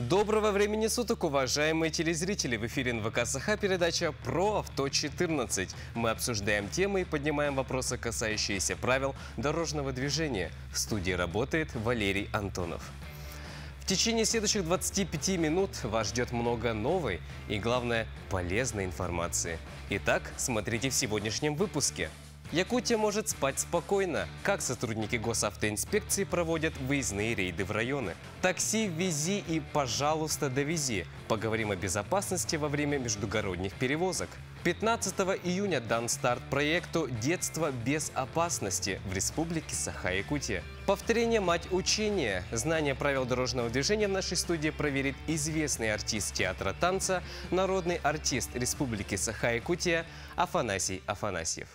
Доброго времени суток, уважаемые телезрители! В эфире НВК Саха передача «Про авто 14». Мы обсуждаем темы и поднимаем вопросы, касающиеся правил дорожного движения. В студии работает Валерий Антонов. В течение следующих 25 минут вас ждет много новой и, главное, полезной информации. Итак, смотрите в сегодняшнем выпуске. Якутия может спать спокойно. Как сотрудники госавтоинспекции проводят выездные рейды в районы. Такси вези и, пожалуйста, довези. Поговорим о безопасности во время междугородних перевозок. 15 июня дан старт проекту «Детство без опасности» в Республике Саха-Якутия. Повторение – мать учения. Знание правил дорожного движения в нашей студии проверит известный артист театра танца, народный артист Республики Саха-Якутия Афанасий Афанасьев.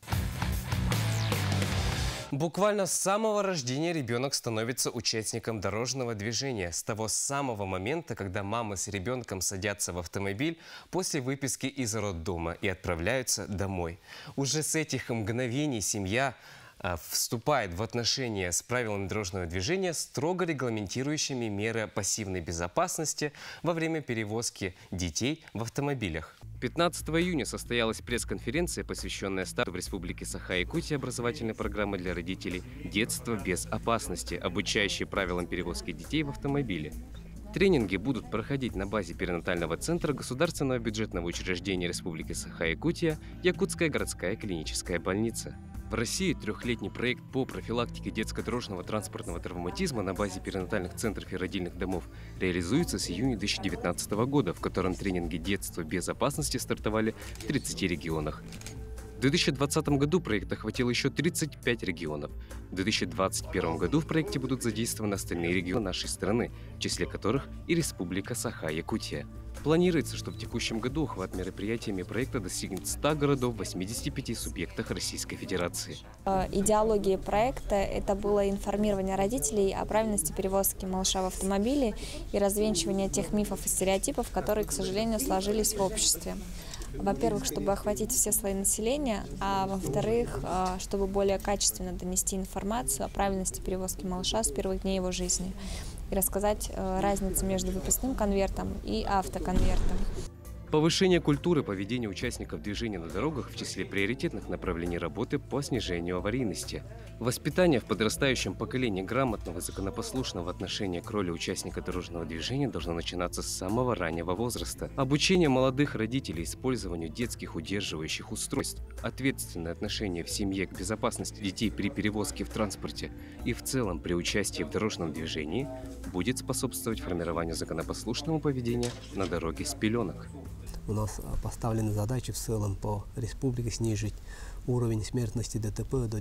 Буквально с самого рождения ребенок становится участником дорожного движения. С того самого момента, когда мама с ребенком садятся в автомобиль после выписки из роддома и отправляются домой. Уже с этих мгновений семья вступает в отношения с правилами дорожного движения, строго регламентирующими меры пассивной безопасности во время перевозки детей в автомобилях. 15 июня состоялась пресс-конференция, посвященная старту в Республике Саха-Якутия образовательной программы для родителей «Детство без опасности», обучающей правилам перевозки детей в автомобиле. Тренинги будут проходить на базе перинатального центра Государственного бюджетного учреждения Республики Саха-Якутия Якутская городская клиническая больница. В России трехлетний проект по профилактике детско-дорожного транспортного травматизма на базе перинатальных центров и родильных домов реализуется с июня 2019 года, в котором тренинги «Детство без опасности» стартовали в 30 регионах. В 2020 году проект охватил еще 35 регионов. В 2021 году в проекте будут задействованы остальные регионы нашей страны, в числе которых и Республика Саха-Якутия. Планируется, что в текущем году охват мероприятиями проекта достигнет 100 городов в 85 субъектах Российской Федерации. Идеологией проекта это было информирование родителей о правильности перевозки малыша в автомобиле и развенчивание тех мифов и стереотипов, которые, к сожалению, сложились в обществе. Во-первых, чтобы охватить все слои населения, а во-вторых, чтобы более качественно донести информацию о правильности перевозки малыша с первых дней его жизни и рассказать разницу между выпускным конвертом и автоконвертом. Повышение культуры поведения участников движения на дорогах в числе приоритетных направлений работы по снижению аварийности. Воспитание в подрастающем поколении грамотного и законопослушного отношения к роли участника дорожного движения должно начинаться с самого раннего возраста. Обучение молодых родителей использованию детских удерживающих устройств, ответственное отношение в семье к безопасности детей при перевозке в транспорте и в целом при участии в дорожном движении будет способствовать формированию законопослушного поведения на дороге с пеленок. У нас поставлены задачи в целом по республике снизить уровень смертности ДТП до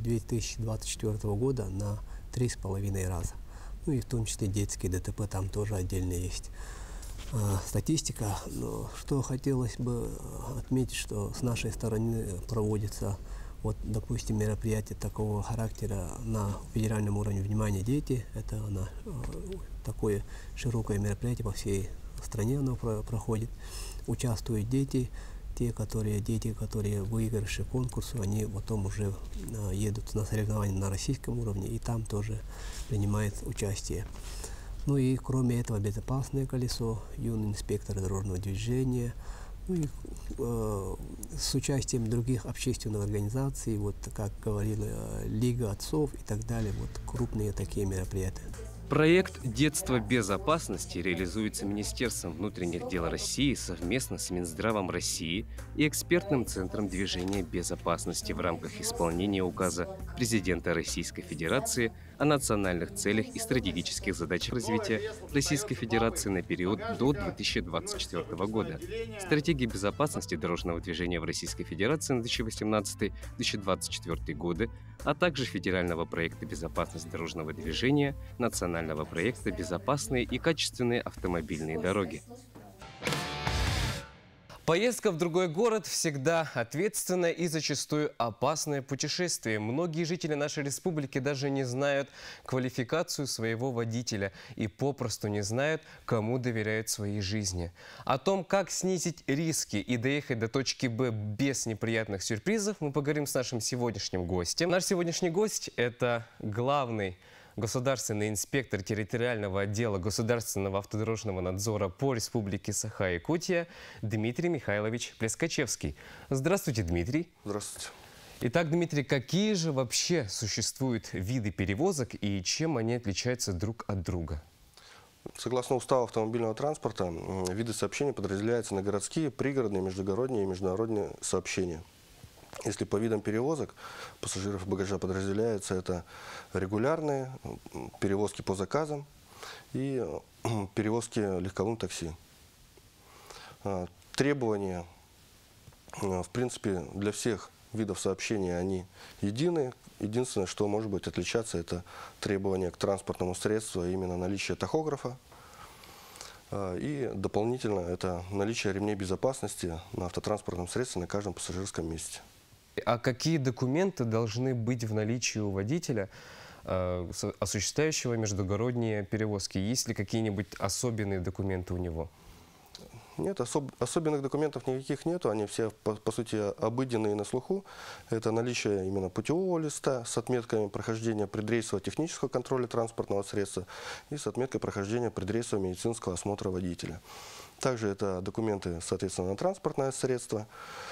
2024 года на 3,5 раза. Ну и в том числе детские ДТП там тоже отдельно есть. Статистика, но что хотелось бы отметить, что с нашей стороны проводится, вот, допустим, мероприятие такого характера на федеральном уровне внимания дети. Это такое широкое мероприятие по всей стране оно проходит. Участвуют дети, дети, которые выигравшие конкурсы, они потом уже едут на соревнования на российском уровне и там тоже принимают участие. Ну и кроме этого безопасное колесо, юный инспектор дорожного движения, ну и с участием других общественных организаций, вот как говорила Лига отцов и так далее, вот крупные такие мероприятия. Проект «Детство без опасности» реализуется Министерством внутренних дел России совместно с Минздравом России и Экспертным центром движения безопасности в рамках исполнения указа Президента Российской Федерации о национальных целях и стратегических задачах развития Российской Федерации на период до 2024 года. Стратегия безопасности дорожного движения в Российской Федерации на 2018-2024 годы, а также федерального проекта «Безопасность дорожного движения», национального проекта «Безопасные и качественные автомобильные дороги». Поездка в другой город всегда ответственное и зачастую опасное путешествие. Многие жители нашей республики даже не знают квалификацию своего водителя и попросту не знают, кому доверяют своей жизни. О том, как снизить риски и доехать до точки Б без неприятных сюрпризов, мы поговорим с нашим сегодняшним гостем. Наш сегодняшний гость – это главный государственный инспектор территориального отдела Государственного автодорожного надзора по Республике Саха-Якутия Дмитрий Михайлович Плескачевский. Здравствуйте, Дмитрий. Здравствуйте. Итак, Дмитрий, какие же вообще существуют виды перевозок и чем они отличаются друг от друга? Согласно уставу автомобильного транспорта, виды сообщений подразделяются на городские, пригородные, междугородние и международные сообщения. Если по видам перевозок пассажиров и багажа подразделяются, это регулярные, перевозки по заказам и перевозки легковым такси. Требования, в принципе, для всех видов сообщения они единые. Единственное, что может быть отличаться, это требования к транспортному средству, а именно наличие тахографа. И дополнительно это наличие ремней безопасности на автотранспортном средстве на каждом пассажирском месте. А какие документы должны быть в наличии у водителя, осуществляющего междугородние перевозки? Есть ли какие-нибудь особенные документы у него? Нет, особенных документов никаких нету, они все, по сути, обыденные на слуху. Это наличие именно путевого листа с отметками прохождения предрейсового технического контроля транспортного средства и с отметкой прохождения предрейсового медицинского осмотра водителя. Также это документы, соответственно, на транспортное средство,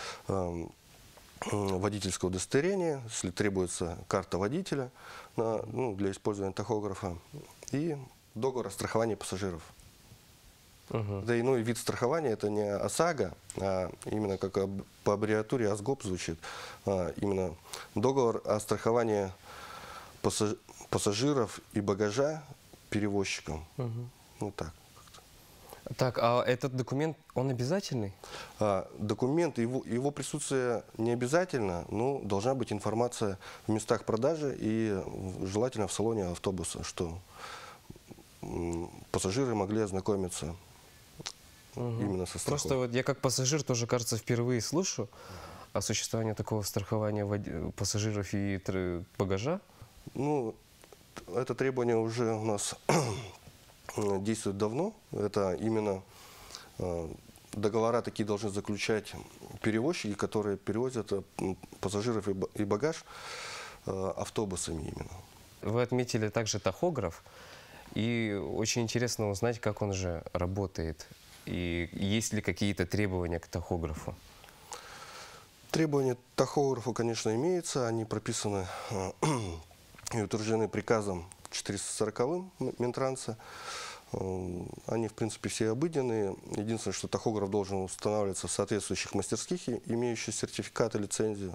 водительское удостоверение, если требуется карта водителя для использования тахографа, и договор о страховании пассажиров. Да иной вид страхования — это не ОСАГО, а именно как по аббревиатуре ОСГОП звучит, именно договор о страховании пассажиров и багажа перевозчикам. Вот так. Так, а этот документ, он обязательный? Документ, его присутствие не обязательно, но должна быть информация в местах продажи и желательно в салоне автобуса, что пассажиры могли ознакомиться именно со страховкой. Просто вот я как пассажир тоже, кажется, впервые слышу о существовании такого страхования пассажиров и багажа. Ну, это требование уже у нас действует давно. Это именно договора такие должны заключать перевозчики, которые перевозят пассажиров и багаж автобусами именно. Вы отметили также тахограф. И очень интересно узнать, как он же работает. И есть ли какие-то требования к тахографу? Требования к тахографу, конечно, имеются. Они прописаны и утверждены приказом 440-м Минтранса. Они, в принципе, все обыденные. Единственное, что тахограф должен устанавливаться в соответствующих мастерских, имеющих сертификат и лицензию.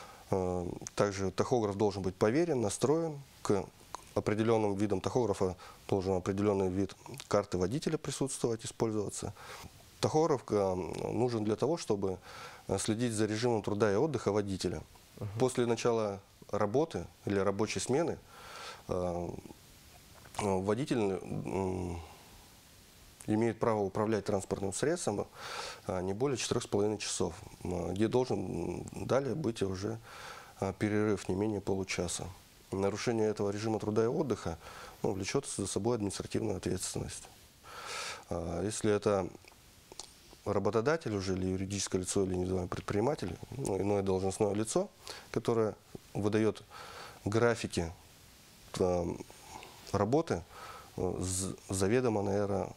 Также тахограф должен быть поверен, настроен. К определенным видам тахографа должен определенный вид карты водителя присутствовать, использоваться. Тахограф нужен для того, чтобы следить за режимом труда и отдыха водителя. После начала работы или рабочей смены водитель имеет право управлять транспортным средством не более 4,5 часов, где должен далее быть уже перерыв не менее получаса. Нарушение этого режима труда и отдыха влечет за собой административную ответственность. Если это работодатель уже, или юридическое лицо, или индивидуальный предприниматель, иное должностное лицо, которое выдает графики работы заведомо, наверное,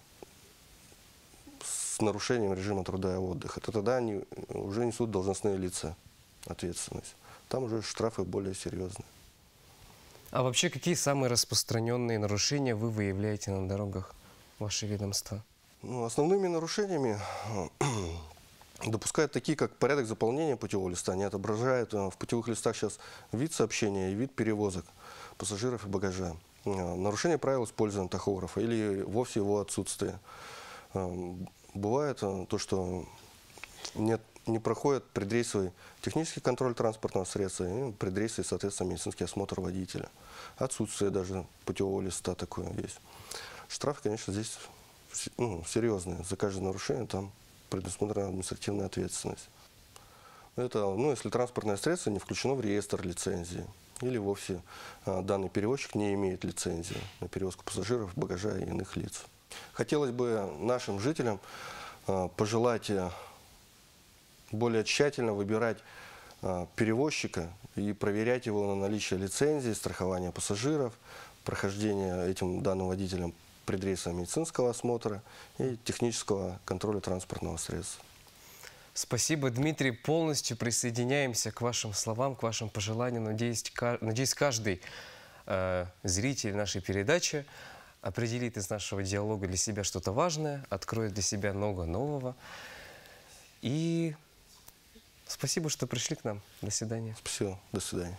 с нарушением режима труда и отдыха, то тогда они уже несут должностные лица ответственность. Там уже штрафы более серьезные. А вообще, какие самые распространенные нарушения вы выявляете на дорогах, ваше ведомство? Основными нарушениями допускают такие, как порядок заполнения путевого листа. Они отображают в путевых листах сейчас вид сообщения и вид перевозок пассажиров и багажа. Нарушение правил использования тахографа или вовсе его отсутствие. Бывает то, что не проходит предрейсовый технический контроль транспортного средства и предрейсовый, соответственно, медицинский осмотр водителя. Отсутствие даже путевого листа такое есть. Штрафы, конечно, здесь серьезные. За каждое нарушение там предусмотрена административная ответственность. Это, если транспортное средство не включено в реестр лицензии или вовсе данный перевозчик не имеет лицензии на перевозку пассажиров, багажа и иных лиц. Хотелось бы нашим жителям пожелать более тщательно выбирать перевозчика и проверять его на наличие лицензии, страхования пассажиров, прохождения этим данным водителем предрейсового медицинского осмотра и технического контроля транспортного средства. Спасибо, Дмитрий. Полностью присоединяемся к вашим словам, к вашим пожеланиям. Надеюсь, каждый зритель нашей передачи определит из нашего диалога для себя что-то важное, откроет для себя много нового. И спасибо, что пришли к нам. До свидания. Спасибо. До свидания.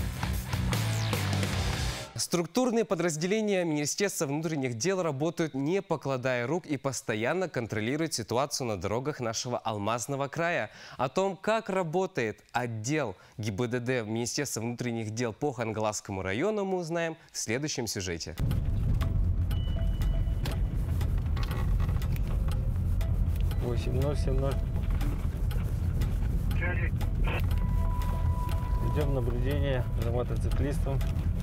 Структурные подразделения Министерства внутренних дел работают, не покладая рук, и постоянно контролируют ситуацию на дорогах нашего Алмазного края. О том, как работает отдел ГИБДД Министерства внутренних дел по Хангаласскому району, мы узнаем в следующем сюжете. Ведем наблюдение за мотоциклистом.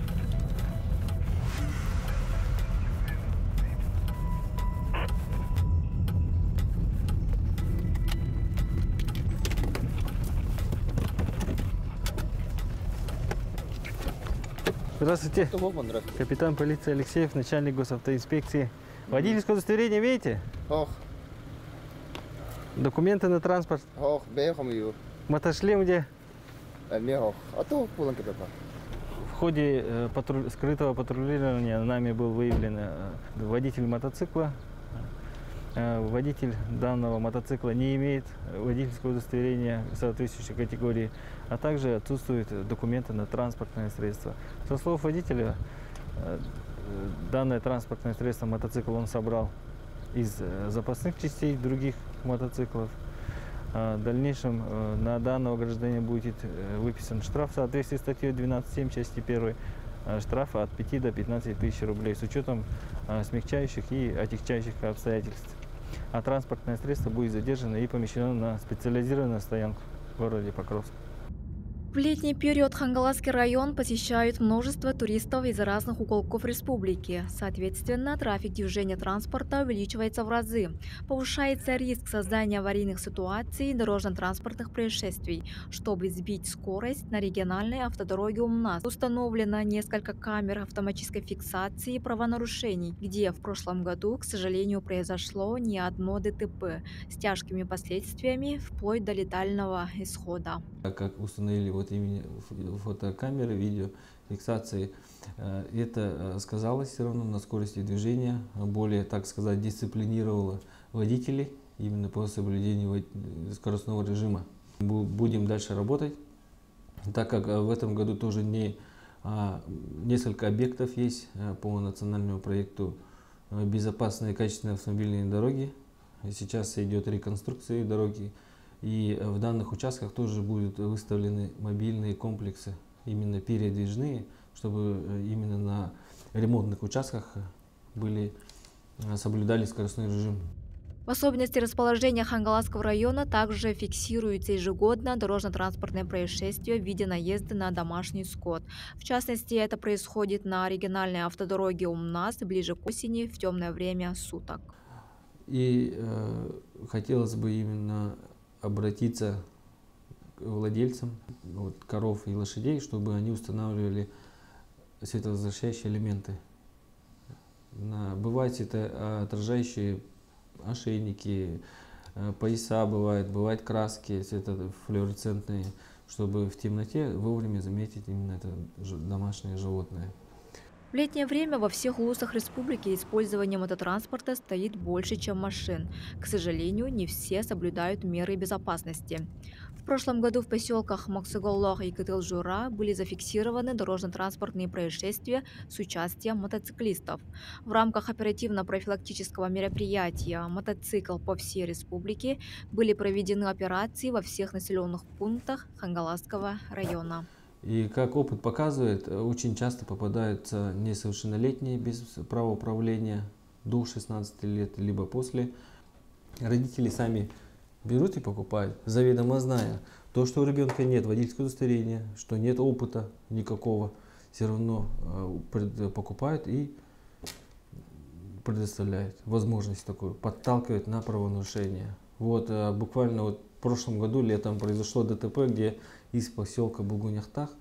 Здравствуйте. Капитан полиции Алексеев, начальник госавтоинспекции. Водительское удостоверение имеете? Документы на транспорт? Мотошлем где? В ходе скрытого патрулирования нами был выявлен водитель мотоцикла. Водитель данного мотоцикла не имеет водительского удостоверения соответствующей категории, а также отсутствуют документы на транспортное средство. Со слов водителя, данное транспортное средство, мотоцикл, он собрал из запасных частей других мотоциклов. В дальнейшем на данного гражданина будет выписан штраф в соответствии с статьей 12.7 части 1, штрафа от 5 до 15 тысяч рублей с учетом смягчающих и отягчающих обстоятельств. А транспортное средство будет задержано и помещено на специализированную стоянку в городе Покровск. В летний период Хангаласский район посещают множество туристов из разных уголков республики. Соответственно, трафик движения транспорта увеличивается в разы. Повышается риск создания аварийных ситуаций и дорожно-транспортных происшествий. Чтобы сбить скорость, на региональной автодороге УМНАС установлено несколько камер автоматической фиксации правонарушений, где в прошлом году, к сожалению, произошло не одно ДТП с тяжкими последствиями вплоть до летального исхода. Как установили вот именно фотокамеры, видеофиксации, это сказалось все равно на скорости движения, более, так сказать, дисциплинировало водителей именно по соблюдению скоростного режима. Будем дальше работать, так как в этом году тоже несколько объектов есть по национальному проекту «Безопасные и качественные автомобильные дороги». Сейчас идет реконструкция дороги. И в данных участках тоже будут выставлены мобильные комплексы, именно передвижные, чтобы именно на ремонтных участках соблюдали скоростной режим. В особенности расположения Хангаласского района также фиксируется ежегодно дорожно-транспортное происшествие в виде наезда на домашний скот. В частности, это происходит на региональной автодороге УМНАС ближе к осени в темное время суток. И хотелось бы именно обратиться к владельцам коров и лошадей, чтобы они устанавливали световозвращающие элементы. Бывают это отражающие ошейники, пояса бывают краски светофлуоресцентные, чтобы в темноте вовремя заметить именно это домашнее животное. В летнее время во всех улусах республики использование мототранспорта стоит больше, чем машин. К сожалению, не все соблюдают меры безопасности. В прошлом году в поселках Максуголлох и Кытыл-Жура были зафиксированы дорожно-транспортные происшествия с участием мотоциклистов. В рамках оперативно-профилактического мероприятия «Мотоцикл по всей республике» были проведены операции во всех населенных пунктах Хангаласского района. И как опыт показывает, очень часто попадаются несовершеннолетние без права управления до 16 лет, либо после. Родители сами берут и покупают, заведомо зная, то, что у ребенка нет водительского удостоверения, что нет опыта никакого, все равно покупают и предоставляют возможность такую, подталкивают на правонарушение. Буквально в прошлом году летом произошло ДТП, где из поселка Бугуняхтах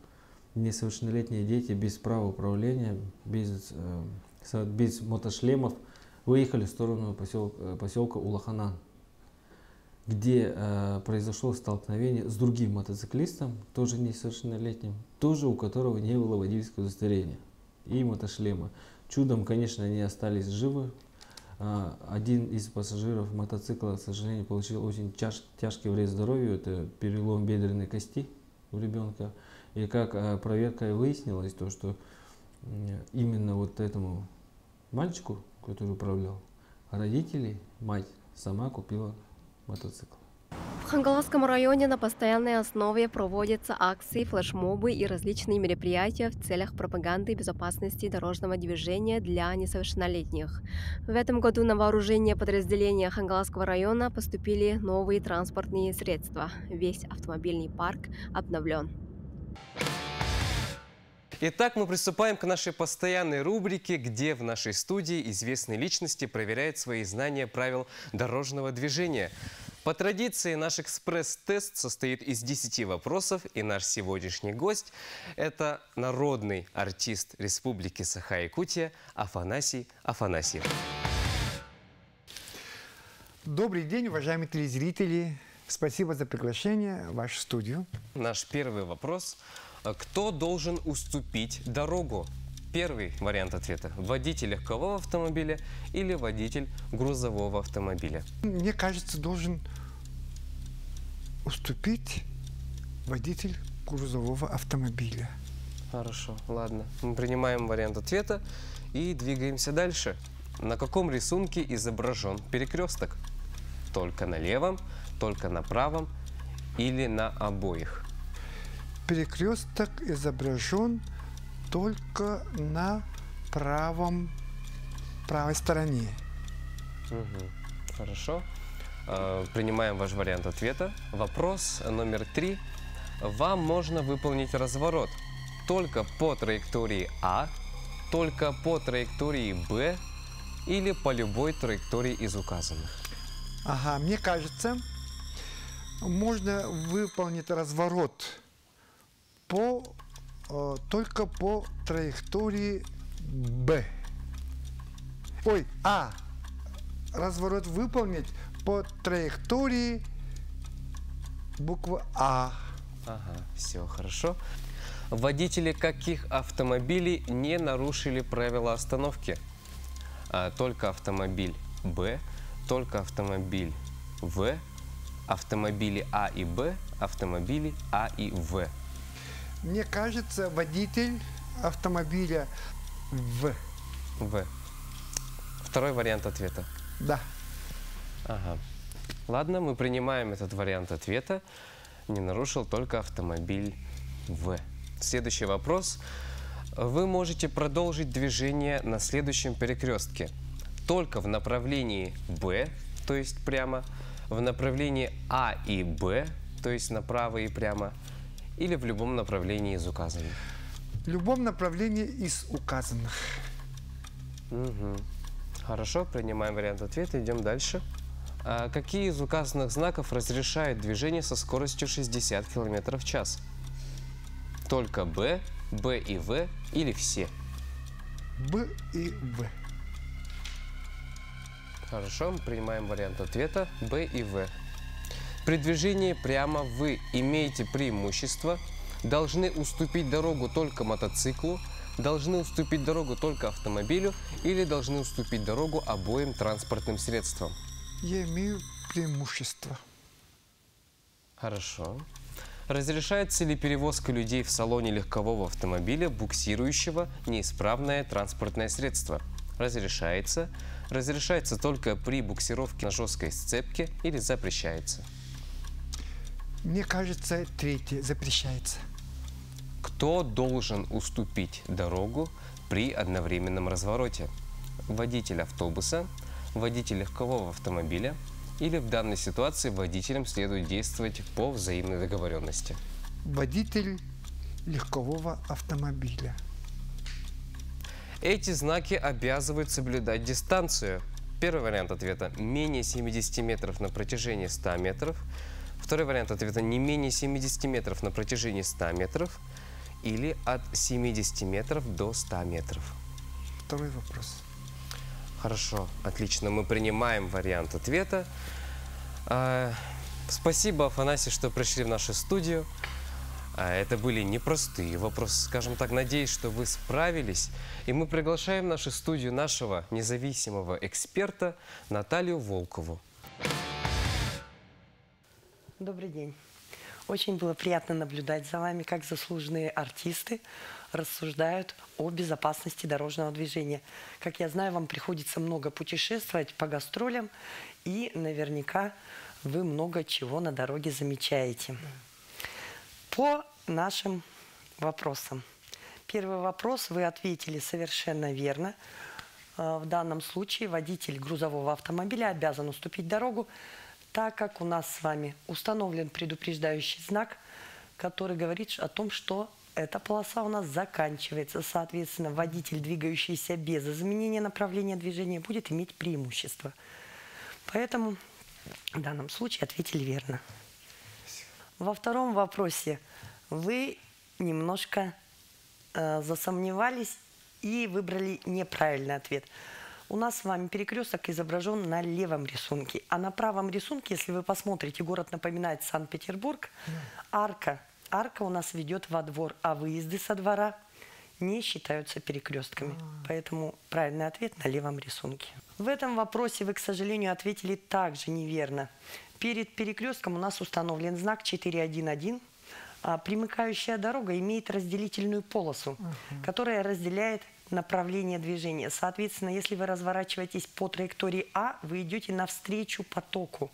несовершеннолетние дети без права управления, без мотошлемов выехали в сторону поселка Улаханан, где произошло столкновение с другим мотоциклистом, тоже несовершеннолетним, тоже у которого не было водительского удостоверения и мотошлема. Чудом, конечно, они остались живы. Один из пассажиров мотоцикла, к сожалению, получил очень тяжкий вред здоровью, это перелом бедренной кости у ребенка. И как проверка выяснилось, то, что именно вот этому мальчику, который управлял, родители, мать сама купила мотоцикл. В Хангаласском районе на постоянной основе проводятся акции, флешмобы и различные мероприятия в целях пропаганды безопасности дорожного движения для несовершеннолетних. В этом году на вооружение подразделения Хангаласского района поступили новые транспортные средства. Весь автомобильный парк обновлен. Итак, мы приступаем к нашей постоянной рубрике, где в нашей студии известные личности проверяют свои знания правил дорожного движения. По традиции наш экспресс-тест состоит из 10 вопросов, и наш сегодняшний гость – это народный артист Республики Саха-Якутия Афанасий Афанасьев. Добрый день, уважаемые телезрители. Спасибо за приглашение в вашу студию. Наш первый вопрос – кто должен уступить дорогу? Первый вариант ответа – водитель легкового автомобиля или водитель грузового автомобиля? Мне кажется, должен уступить водитель грузового автомобиля. Хорошо, ладно. Мы принимаем вариант ответа и двигаемся дальше. На каком рисунке изображен перекресток? Только на левом, только на правом или на обоих? Перекресток изображен только на правой стороне. Хорошо. Принимаем ваш вариант ответа. Вопрос номер 3. Вам можно выполнить разворот только по траектории А, только по траектории Б или по любой траектории из указанных? Ага, мне кажется, можно выполнить разворот только по траектории Б. Ой, А. Разворот выполнить по траектории буквы А. Ага, все хорошо. Водители каких автомобилей не нарушили правила остановки? Только автомобиль Б, только автомобиль В, автомобили А и Б, автомобили А и В. Мне кажется, водитель автомобиля В. В. Второй вариант ответа. Да. Ага. Ладно, мы принимаем этот вариант ответа. Не нарушил только автомобиль В. Следующий вопрос. Вы можете продолжить движение на следующем перекрестке. Только в направлении Б, то есть прямо, в направлении А и Б, то есть направо и прямо, или в любом направлении из указанных? В любом направлении из указанных. Угу. Хорошо, принимаем вариант ответа, идем дальше. Какие из указанных знаков разрешают движение со скоростью 60 км в час? Только Б, Б и В или все? Б и В. Хорошо, мы принимаем вариант ответа Б и В. При движении прямо вы имеете преимущество, должны уступить дорогу только мотоциклу, должны уступить дорогу только автомобилю или должны уступить дорогу обоим транспортным средствам? Я имею преимущество. Хорошо. Разрешается ли перевозка людей в салоне легкового автомобиля, буксирующего неисправное транспортное средство? Разрешается. Разрешается только при буксировке на жесткой сцепке или запрещается? Мне кажется, третье запрещается. Кто должен уступить дорогу при одновременном развороте? Водитель автобуса, водитель легкового автомобиля или в данной ситуации водителям следует действовать по взаимной договоренности? Водитель легкового автомобиля. Эти знаки обязывают соблюдать дистанцию. Первый вариант ответа – менее 70 метров на протяжении 100 метров. Второй вариант ответа – не менее 70 метров на протяжении 100 метров. или от 70 метров до 100 метров? Второй вопрос. Хорошо, отлично. Мы принимаем вариант ответа. Спасибо, Афанасий, что пришли в нашу студию. Это были непростые вопросы, скажем так. Надеюсь, что вы справились. И мы приглашаем в нашу студию нашего независимого эксперта Наталью Волкову. Добрый день. Очень было приятно наблюдать за вами, как заслуженные артисты рассуждают о безопасности дорожного движения. Как я знаю, вам приходится много путешествовать по гастролям, и наверняка вы много чего на дороге замечаете. По нашим вопросам. Первый вопрос вы ответили совершенно верно. В данном случае водитель грузового автомобиля обязан уступить дорогу, так как у нас с вами установлен предупреждающий знак, который говорит о том, что эта полоса у нас заканчивается. Соответственно, водитель, двигающийся без изменения направления движения, будет иметь преимущество. Поэтому в данном случае ответили верно. Во втором вопросе вы немножко засомневались и выбрали неправильный ответ. У нас с вами перекресток изображен на левом рисунке, а на правом рисунке, если вы посмотрите, город напоминает Санкт-Петербург, арка у нас ведет во двор, а выезды со двора не считаются перекрестками. Поэтому правильный ответ на левом рисунке. В этом вопросе вы, к сожалению, ответили также неверно. Перед перекрестком у нас установлен знак 411. Примыкающая дорога имеет разделительную полосу, которая разделяет направление движения. Соответственно, если вы разворачиваетесь по траектории А, вы идете навстречу потоку.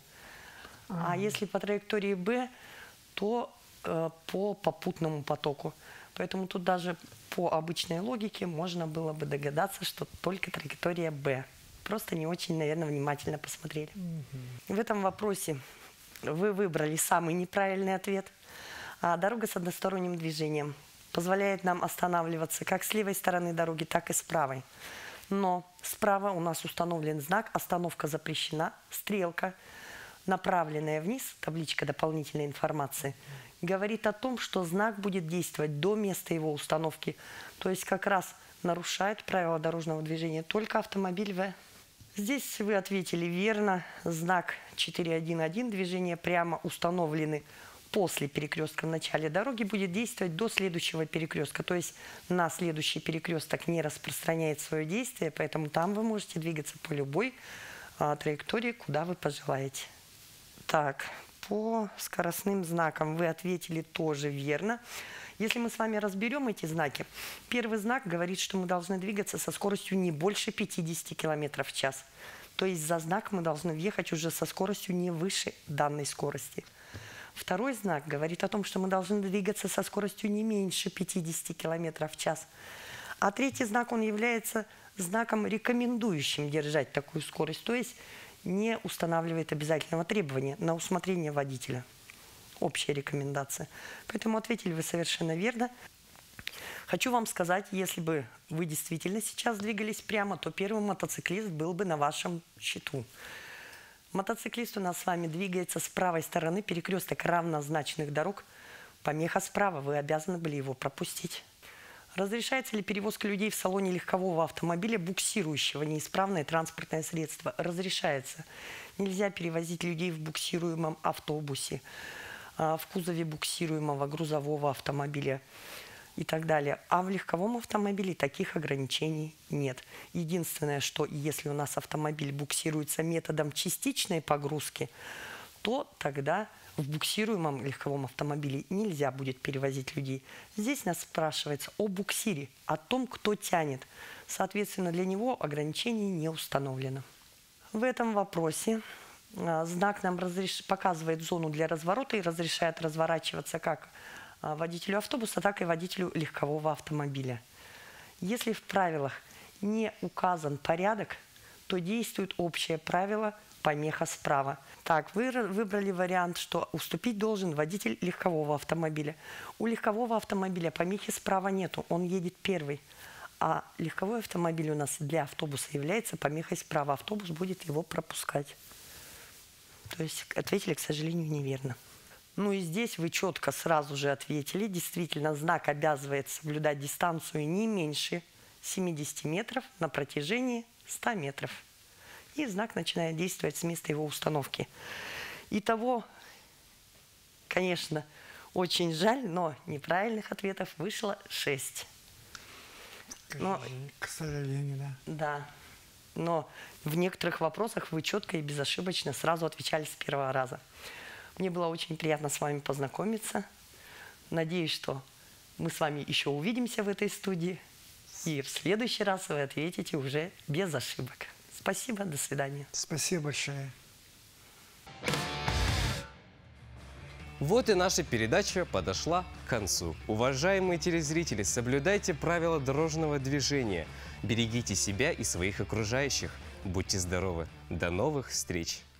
А если по траектории Б, то по попутному потоку. Поэтому тут даже по обычной логике можно было бы догадаться, что только траектория Б. Просто не очень, наверное, внимательно посмотрели. В этом вопросе вы выбрали самый неправильный ответ. Дорога с односторонним движением позволяет нам останавливаться как с левой стороны дороги, так и с правой. Но справа у нас установлен знак «Остановка запрещена», стрелка, направленная вниз, табличка дополнительной информации, говорит о том, что знак будет действовать до места его установки. То есть как раз нарушает правила дорожного движения только автомобиль В. Здесь вы ответили верно. Знак 411, движение прямо, установлены после перекрестка в начале дороги, будет действовать до следующего перекрестка. То есть на следующий перекресток не распространяет свое действие, поэтому там вы можете двигаться по любой траектории, куда вы пожелаете. Так, по скоростным знакам вы ответили тоже верно. Если мы с вами разберем эти знаки, первый знак говорит, что мы должны двигаться со скоростью не больше 50 км в час. То есть за знак мы должны въехать уже со скоростью не выше данной скорости. Второй знак говорит о том, что мы должны двигаться со скоростью не меньше 50 км в час. А третий знак, он является знаком, рекомендующим держать такую скорость, то есть не устанавливает обязательного требования на усмотрение водителя. Общая рекомендация. Поэтому ответили вы совершенно верно. Хочу вам сказать, если бы вы действительно сейчас двигались прямо, то первый мотоциклист был бы на вашем счету. Мотоциклист у нас с вами двигается с правой стороны, перекресток равнозначных дорог. Помеха справа, вы обязаны были его пропустить. Разрешается ли перевозка людей в салоне легкового автомобиля, буксирующего неисправное транспортное средство? Разрешается. Нельзя перевозить людей в буксируемом автобусе, в кузове буксируемого грузового автомобиля и так далее. А в легковом автомобиле таких ограничений нет. Единственное, что если у нас автомобиль буксируется методом частичной погрузки, то тогда в буксируемом легковом автомобиле нельзя будет перевозить людей. Здесь нас спрашивается о буксире, о том, кто тянет. Соответственно, для него ограничений не установлено. В этом вопросе знак нам показывает зону для разворота и разрешает разворачиваться как водителю автобуса, так и водителю легкового автомобиля. Если в правилах не указан порядок, то действует общее правило «помеха справа». Так, вы выбрали вариант, что уступить должен водитель легкового автомобиля. У легкового автомобиля помехи справа нету, он едет первый. А легковой автомобиль у нас для автобуса является помехой справа. Автобус будет его пропускать. То есть ответили, к сожалению, неверно. Ну и здесь вы четко сразу же ответили. Действительно, знак обязывает соблюдать дистанцию не меньше 70 метров на протяжении 100 метров. И знак начинает действовать с места его установки. Итого, конечно, очень жаль, но неправильных ответов вышло 6. К сожалению, да. Да. Но в некоторых вопросах вы четко и безошибочно сразу отвечали с первого раза. Мне было очень приятно с вами познакомиться. Надеюсь, что мы с вами еще увидимся в этой студии. И в следующий раз вы ответите уже без ошибок. Спасибо, до свидания. Спасибо большое. Вот и наша передача подошла к концу. Уважаемые телезрители, соблюдайте правила дорожного движения. Берегите себя и своих окружающих. Будьте здоровы. До новых встреч!